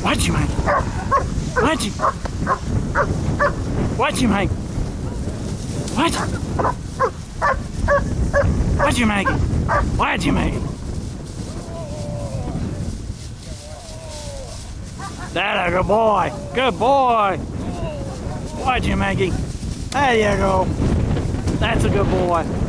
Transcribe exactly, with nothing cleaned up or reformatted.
Watch him, Hank. Watch him. Watch him, Hank. Watch him. Watch him, Hanky. Watch him, Hanky. That's a good boy. Good boy. Watch him, Hanky. There you go. That's a good boy.